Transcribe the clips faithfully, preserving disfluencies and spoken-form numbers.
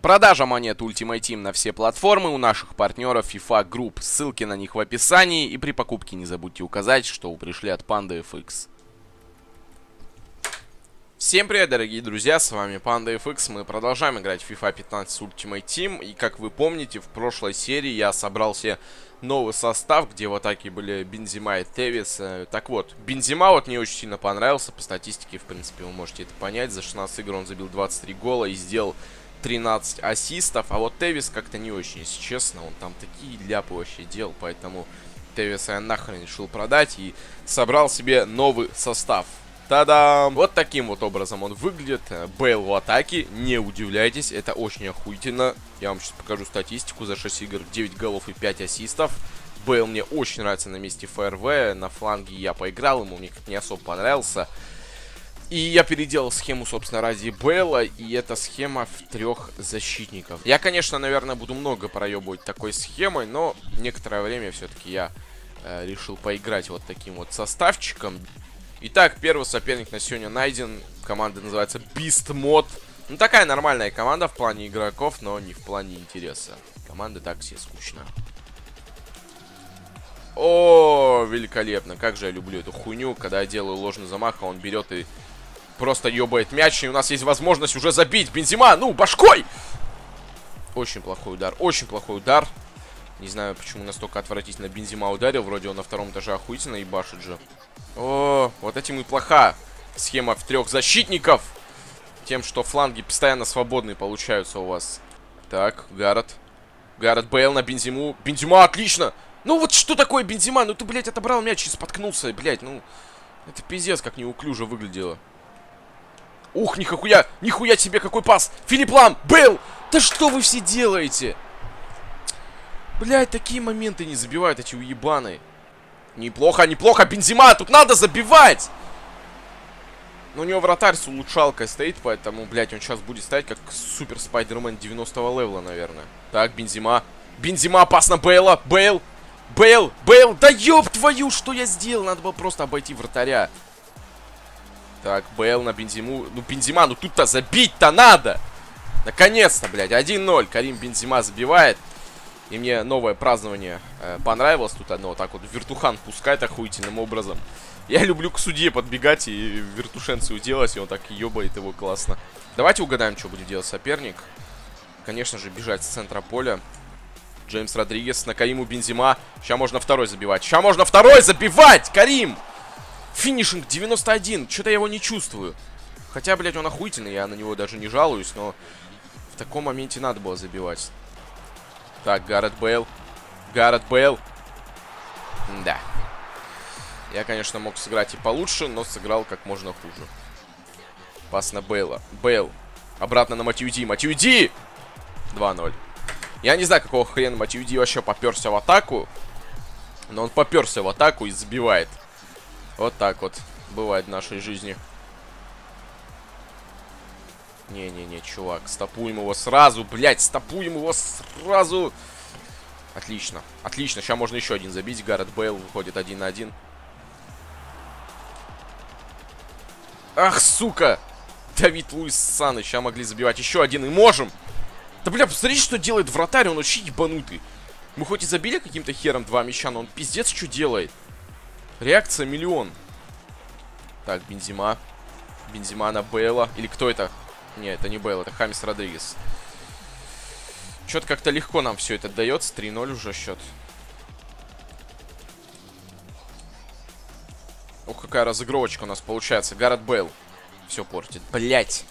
Продажа монет Ultimate Team на все платформы у наших партнеров FIFA Group. Ссылки на них в описании. И при покупке не забудьте указать, что вы пришли от Panda эф икс. Всем привет, дорогие друзья, с вами Panda эф икс. Мы продолжаем играть в FIFA пятнадцать Ultimate Team. И как вы помните, в прошлой серии я собрал себе новый состав, где в атаке были Бензема и Тевис. Так вот, Бензема вот мне очень сильно понравился. По статистике, в принципе, вы можете это понять. За шестнадцать игр он забил двадцать три гола и сделал тринадцать ассистов. А вот Тевис как-то не очень, если честно. Он там такие ляпы вообще делал. Поэтому Тевиса я нахрен решил продать и собрал себе новый состав. Та-дам! Вот таким вот образом он выглядит. Бейл в атаке. Не удивляйтесь, это очень охуительно. Я вам сейчас покажу статистику. За шесть игр девять голов и пять ассистов. Бейл мне очень нравится на месте эф эр вэ. На фланге я поиграл, ему мне как-то не особо понравился. И я переделал схему, собственно, ради Бейла. И это схема в трех защитников. Я, конечно, наверное, буду много проебывать такой схемой. Но некоторое время все-таки я э, решил поиграть вот таким вот составчиком. Итак, первый соперник на сегодня найден. Команда называется Beast Mode. Ну, такая нормальная команда в плане игроков, но не в плане интереса. Команда так себе скучно. О, великолепно. Как же я люблю эту хуйню, когда я делаю ложный замах, а он берет и просто ебает мяч. И у нас есть возможность уже забить. Бензема, ну, башкой! Очень плохой удар, очень плохой удар. Не знаю, почему настолько отвратительно Бензема ударил. Вроде он на втором этаже охуительно ебашит же. О, вот этим и плоха схема в трех защитников. Тем, что фланги постоянно свободные получаются у вас. Так, Гаррет. Гаррет Бейл на Бензему. Бензема, отлично! Ну вот что такое Бензема? Ну ты, блядь, отобрал мяч и споткнулся, блядь. Ну, это пиздец, как неуклюже выглядело. Ух, нихуя, нихуя себе, какой пас! Филипп Лам, Бейл! Да что вы все делаете? Блядь, такие моменты не забивают эти уебаны. Неплохо, неплохо, Бензема, тут надо забивать! Но у него вратарь с улучшалкой стоит, поэтому, блядь, он сейчас будет стоять как супер спайдермен девяностого левела, наверное. Так, Бензема. Бензема, опасно, Бейла, Бейл, Бейл, Бейл, да ёб твою, что я сделал? Надо было просто обойти вратаря. Так, Бейл на Бензему. Ну, Бензема, ну тут-то забить-то надо! Наконец-то, блядь, один ноль. Карим Бензема забивает. И мне новое празднование э, понравилось. Тут одно вот так вот вертухан пускает охуительным образом. Я люблю к судье подбегать и вертушенцию делать. И он так ебает его классно. Давайте угадаем, что будет делать соперник. Конечно же, бежать с центра поля. Джеймс Родригес на Кариму Бензема. Сейчас можно второй забивать. Сейчас можно второй забивать! Карим! Финишинг девяносто один. Что-то я его не чувствую. Хотя, блядь, он охуительный. Я на него даже не жалуюсь. Но в таком моменте надо было забивать. Так, Гаррет Бейл. Гаррет Бейл. Да. Я, конечно, мог сыграть и получше, но сыграл как можно хуже. Пас на Бейла. Бейл. Обратно на Матьюди. Матьюди! два ноль. Я не знаю, какого хрена Матьюди вообще поперся в атаку. Но он поперся в атаку и забивает. Вот так вот бывает в нашей жизни. Не-не-не, чувак, стопуем его сразу, блядь, стопуем его сразу. Отлично, отлично, сейчас можно еще один забить. Гаррет Бейл выходит один на один. Ах, сука! Давид Луис Сан, сейчас могли забивать еще один, и можем. Да, бля, посмотрите, что делает вратарь, он вообще ебанутый. Мы хоть и забили каким-то хером два мяча, но он пиздец что делает. Реакция миллион. Так, Бензема. Бензема на Бейла. Или кто это? Не, это не Бейл, это Хамис Родригес. Что-то как-то легко нам все это дается. три ноль уже счет. Ох, какая разыгровочка у нас получается. Гаррет Бейл все портит. Блять.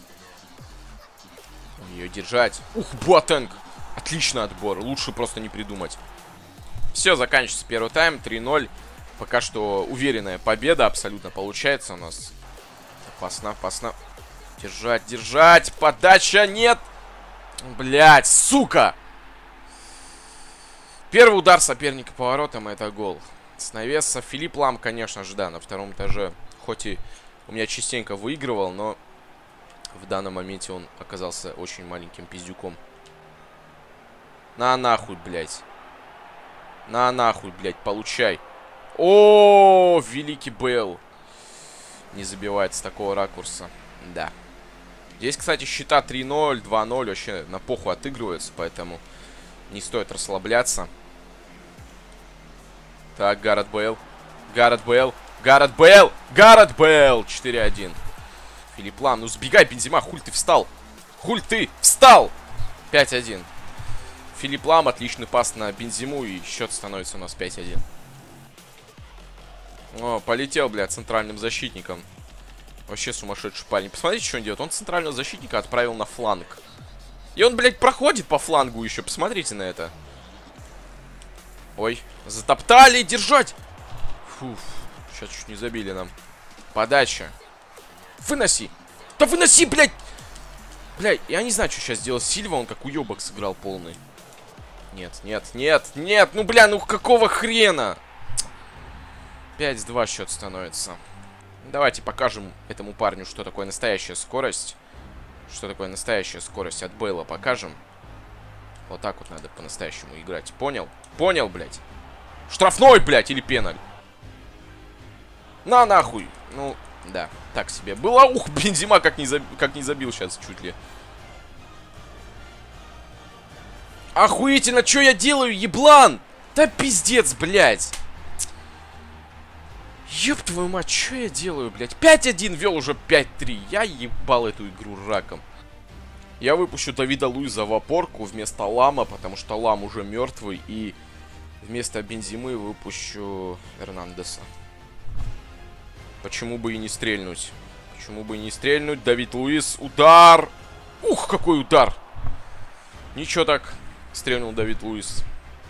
Ее держать. Ух, Буатенг. Отличный отбор. Лучше просто не придумать. Все, заканчивается первый тайм. три ноль. Пока что уверенная победа абсолютно получается у нас. Опасно, опасно. Держать, держать. Подача нет. Блять, сука. Первый удар соперника поворотом, это гол. С навеса Филипп Лам, конечно же, да, на втором этаже. Хоть и у меня частенько выигрывал, но в данном моменте он оказался очень маленьким пиздюком. На нахуй, блять. На нахуй, блять, получай. О, великий Бейл. Не забивает с такого ракурса. Да. Здесь, кстати, счета три ноль, два ноль вообще на похуй отыгрываются, поэтому не стоит расслабляться. Так, Гаррет Бейл. Гаррет Бейл. Гаррет Бейл. Гаррет Бейл. четыре один. Филипп Лам. Ну сбегай, Бензима. Хуль ты встал. Хуль ты встал. пять один. Филипп Лам. Отличный пас на Бензиму. И счет становится у нас пять один. О, полетел, блядь, центральным защитником. Вообще сумасшедший парень. Посмотрите, что он делает. Он центрального защитника отправил на фланг. И он, блядь, проходит по флангу еще. Посмотрите на это. Ой, затоптали, держать. Фуф, сейчас чуть не забили нам. Подача. Выноси. Да выноси, блядь. Блядь, я не знаю, что сейчас делать. Сильва, он как уебок сыграл полный. Нет, нет, нет, нет. Ну, бля, ну какого хрена? пять два счет становится. Давайте покажем этому парню, что такое настоящая скорость. Что такое настоящая скорость от Бейла покажем. Вот так вот надо по-настоящему играть. Понял? Понял, блядь. Штрафной, блядь, или пеналь. На нахуй. Ну, да, так себе. Было, ух, Бензима как не, заб... как не забил сейчас чуть ли. Охуительно, что я делаю, еблан? Да пиздец, блядь. Ёб твою мать, что я делаю, блядь? пять один вел уже пять три. Я ебал эту игру раком. Я выпущу Давида Луиза в опорку вместо Лама, потому что Лам уже мертвый. И вместо Бензимы выпущу Эрнандеса. Почему бы и не стрельнуть? Почему бы и не стрельнуть? Давид Луиз, удар! Ух, какой удар! Ничего так, стрельнул Давид Луиз.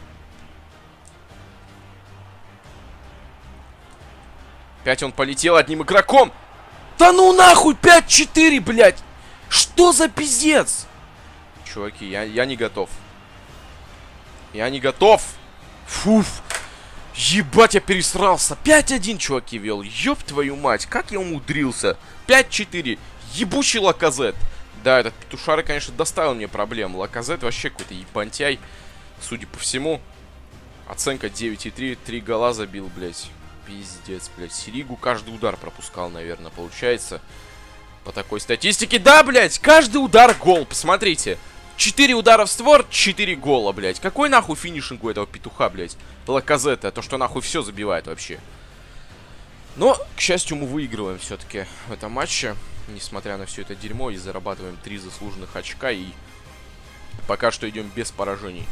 Опять он полетел одним игроком. Да ну нахуй, пять четыре, блядь! Что за пиздец? Чуваки, я, я не готов. Я не готов. Фуф. Ебать, я пересрался. пять один, чуваки, вел. Ёб твою мать, как я умудрился. пять четыре. Ебучий Лаказет. Да, этот петушара, конечно, доставил мне проблем. Лаказет вообще какой-то ебантяй. Судя по всему. Оценка девять и три. Три гола забил, блядь. Пиздец, блядь. Сиригу каждый удар пропускал, наверное, получается. По такой статистике. Да, блядь, каждый удар гол. Посмотрите. четыре удара в створ, четыре гола, блядь. Какой нахуй финишинг у этого петуха, блядь? Лаказета. То, что нахуй все забивает вообще. Но, к счастью, мы выигрываем все-таки в этом матче. Несмотря на все это дерьмо. И зарабатываем три заслуженных очка. И пока что идем без поражений.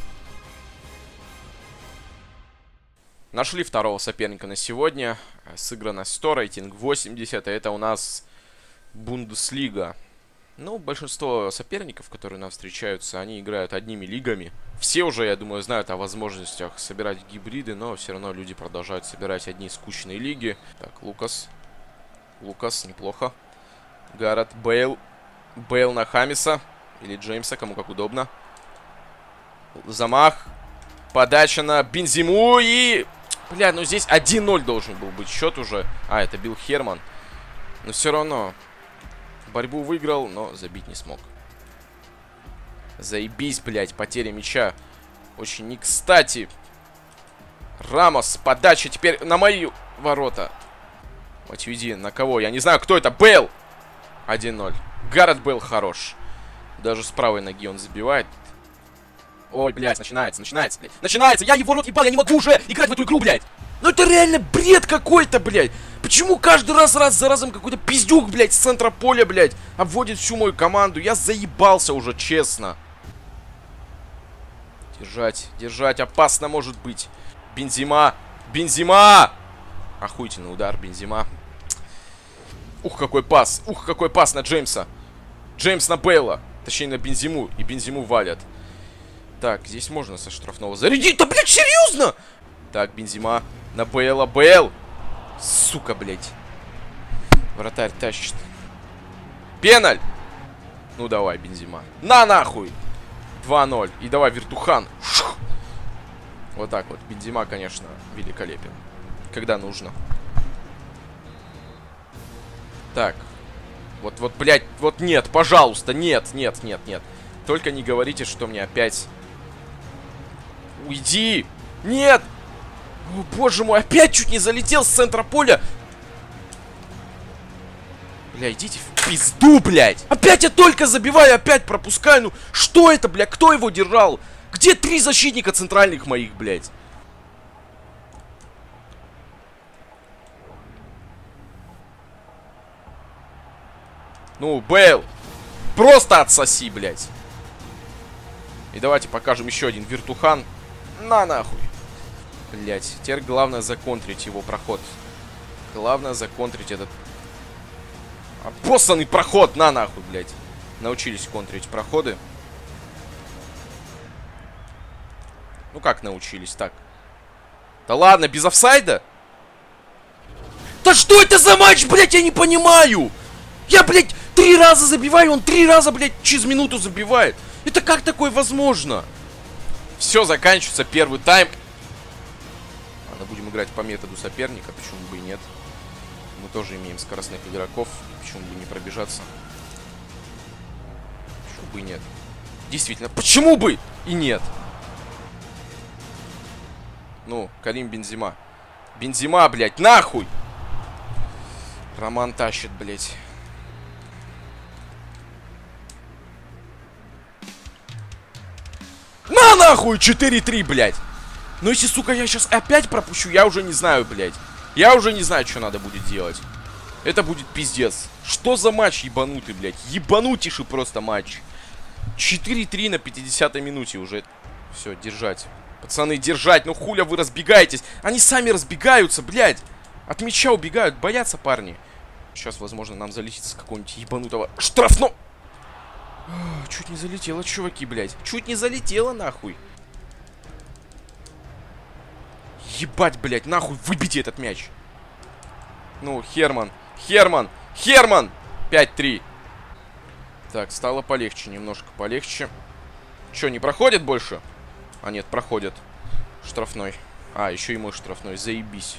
Нашли второго соперника на сегодня. Сыграно сто, рейтинг восемьдесят. А это у нас Бундеслига. Ну, большинство соперников, которые нам встречаются, они играют одними лигами. Все уже, я думаю, знают о возможностях собирать гибриды, но все равно люди продолжают собирать одни скучные лиги. Так, Лукас. Лукас, неплохо. Гаррет Бейл. Бейл на Хамиса. Или Джеймса, кому как удобно. Замах. Подача на Бензиму и... Бля, ну здесь один ноль должен был быть счет уже. А, это Билл Херман. Но все равно... Борьбу выиграл, но забить не смог. Заебись, блядь, потеря мяча. Очень не кстати. Рамос, подача теперь на мои ворота. Отведи, на кого? Я не знаю, кто это. Бейл! один ноль. Гаррет Бейл хорош. Даже с правой ноги он забивает. Ой, блядь, начинается, начинается, блядь. Начинается, я его рот ебал, я не могу уже играть в эту игру, блядь. Ну это реально бред какой-то, блядь. Почему каждый раз, раз за разом какой-то пиздюк, блядь, с центра поля, блядь, обводит всю мою команду? Я заебался уже, честно. Держать, держать, опасно может быть. Бензима, Бензима! Охуительный удар, Бензима. Ух, какой пас, ух, какой пас на Джеймса. Джеймс на Бейла, точнее на Бензиму, и Бензиму валят. Так, здесь можно со штрафного зарядить. Да, блядь, серьезно? Так, Бензима на Бейла. Бейл. Сука, блядь. Вратарь тащит. Пеналь. Ну, давай, Бензима. На нахуй. два ноль. И давай, Вертухан. Шух. Вот так вот. Бензима, конечно, великолепен. Когда нужно. Так. Вот, вот, блядь, вот нет, пожалуйста. Нет, нет, нет, нет. Только не говорите, что мне опять... Уйди! Нет! О, боже мой, опять чуть не залетел с центра поля! Бля, идите в пизду, блядь. Опять я только забиваю, опять пропускаю. Ну, что это, бля? Кто его держал? Где три защитника центральных моих, блядь? Ну, Бейл, просто отсоси, блядь. И давайте покажем еще один вертухан. На нахуй. Блядь, теперь главное законтрить его проход. Главное законтрить этот обоссанный проход. На нахуй, блядь. Научились контрить проходы. Ну как научились, так. Да ладно, без офсайда? Да что это за матч, блядь, я не понимаю. Я, блядь, три раза забиваю, он три раза, блядь, через минуту забивает. Это как такое возможно? Все, заканчивается первый тайм. Ладно, будем играть по методу соперника, почему бы и нет. Мы тоже имеем скоростных игроков, почему бы не пробежаться. Почему бы и нет? Действительно, почему бы и нет? Ну, Карим Бензима. Бензима, блядь, нахуй! Роман тащит, блядь. На нахуй! четыре три, блядь! Ну если, сука, я сейчас опять пропущу, я уже не знаю, блядь. Я уже не знаю, что надо будет делать. Это будет пиздец. Что за матч ебанутый, блядь? Ебанутейший просто матч. четыре три на пятидесятой минуте уже. Все, держать. Пацаны, держать. Ну хуля вы разбегаетесь. Они сами разбегаются, блядь. От мяча убегают. Боятся парни. Сейчас, возможно, нам залетит с какого-нибудь ебанутого штрафного. Чуть не залетело, чуваки, блядь. Чуть не залетело, нахуй. Ебать, блядь, нахуй, выбейте этот мяч. Ну, Херман, Херман, Херман! пять три. Так, стало полегче, немножко полегче. Че, не проходит больше? А, нет, проходит. Штрафной. А, еще и мой штрафной, заебись.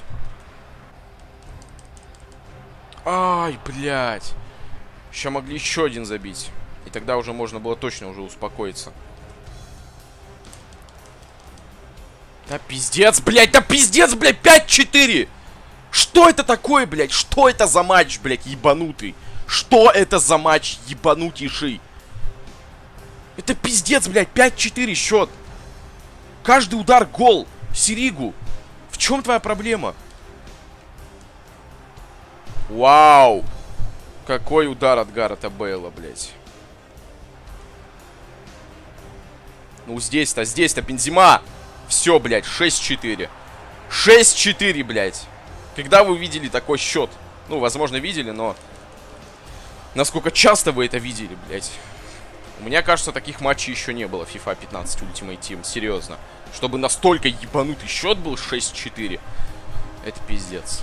Ай, блядь. Сейчас могли еще один забить. И тогда уже можно было точно уже успокоиться. Да пиздец, блядь, да пиздец, блядь, пять четыре! Что это такое, блядь? Что это за матч, блядь, ебанутый? Что это за матч ебанутейший? Это пиздец, блядь, пять четыре счет. Каждый удар гол. Сиригу. В чем твоя проблема? Вау. Какой удар от Гаррета Бейла, блядь. Ну здесь-то, здесь-то Бензима. Все, блядь, шесть четыре. шесть четыре, блядь. Когда вы видели такой счет? Ну, возможно, видели, но... Насколько часто вы это видели, блядь? У меня кажется, таких матчей еще не было. FIFA пятнадцать Ultimate Team, серьезно. Чтобы настолько ебанутый счет был шесть четыре. Это пиздец.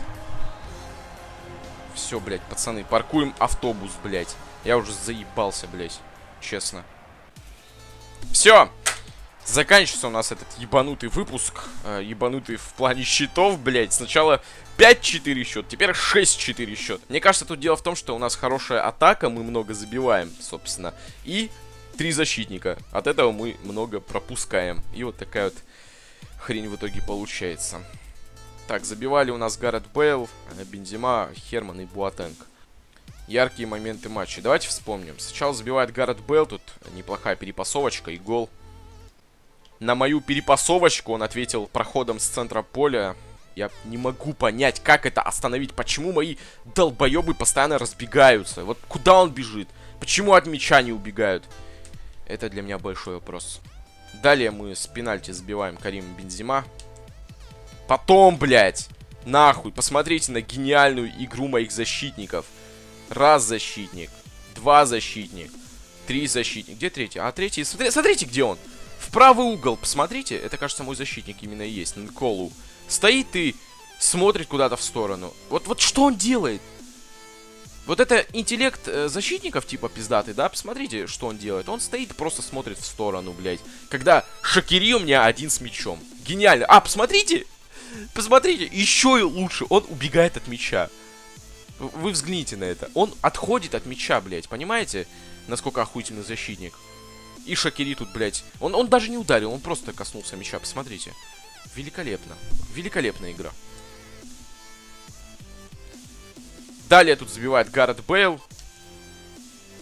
Все, блядь, пацаны, паркуем автобус, блядь. Я уже заебался, блядь. Честно. Все. Заканчивается у нас этот ебанутый выпуск. Э, ебанутый в плане счетов, блядь. Сначала пять четыре счет, теперь шесть четыре счет. Мне кажется, тут дело в том, что у нас хорошая атака, мы много забиваем, собственно. И три защитника. От этого мы много пропускаем. И вот такая вот хрень в итоге получается. Так, забивали у нас Гаррет Бейл, Бензима, Херман и Буатенг. Яркие моменты матча. Давайте вспомним. Сначала забивает Гаррет Бейл, тут неплохая перепасовочка и гол. На мою перепасовочку он ответил проходом с центра поля. Я не могу понять, как это остановить. Почему мои долбоебы постоянно разбегаются? Вот куда он бежит? Почему от мяча не убегают? Это для меня большой вопрос. Далее мы с пенальти забиваем Карима Бензима. Потом, блядь, нахуй, посмотрите на гениальную игру моих защитников. Раз защитник, два защитник, три защитник. Где третий? А третий, смотри, смотрите, где он. В правый угол, посмотрите. Это, кажется, мой защитник именно и есть, Нколу. Стоит и смотрит куда-то в сторону. Вот, вот что он делает? Вот это интеллект э, защитников типа пиздатый, да? Посмотрите, что он делает. Он стоит и просто смотрит в сторону, блядь. Когда Шакири у меня один с мячом. Гениально. А, посмотрите! Посмотрите, еще и лучше. Он убегает от мяча. Вы взгляните на это. Он отходит от мяча, блядь. Понимаете, насколько охуительный защитник? И Шакири тут, блядь. Он, он даже не ударил, он просто коснулся мяча. Посмотрите. Великолепно. Великолепная игра. Далее тут забивает Гаррет Бейл.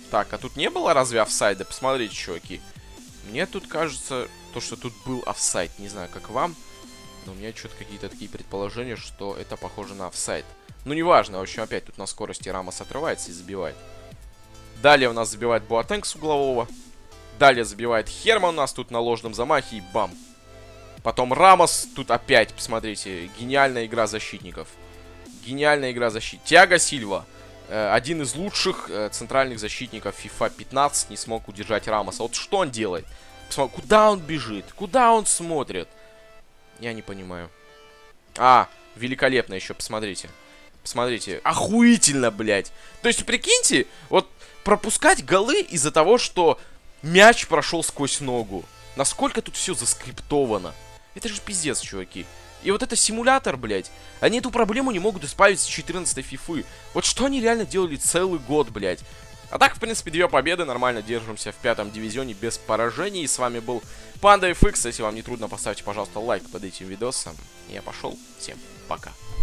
Так, а тут не было разве офсайда? Посмотрите, чуваки. Мне тут кажется, то, что тут был офсайд. Не знаю, как вам, но у меня что-то какие-то такие предположения, что это похоже на офсайд. Ну, неважно. В общем, опять тут на скорости Рамос отрывается и забивает. Далее у нас забивает Буатенг с углового. Далее забивает Херман у нас тут на ложном замахе и бам. Потом Рамос тут опять, посмотрите, гениальная игра защитников. Гениальная игра защитников. Тиаго Сильва. Один из лучших э, центральных защитников FIFA пятнадцать не смог удержать Рамоса. Вот что он делает? Посмотри, куда он бежит? Куда он смотрит? Я не понимаю. А, великолепно еще, посмотрите. Посмотрите, охуительно, блядь. То есть, прикиньте, вот пропускать голы из-за того, что мяч прошел сквозь ногу. Насколько тут все заскриптовано. Это же пиздец, чуваки. И вот это симулятор, блядь. Они эту проблему не могут исправить с четырнадцатой фифы. Вот что они реально делали целый год, блядь. А так, в принципе, две победы. Нормально держимся в пятом дивизионе без поражений. И с вами был Панда эф икс. Если вам не трудно, поставьте, пожалуйста, лайк под этим видосом. Я пошел. Всем пока.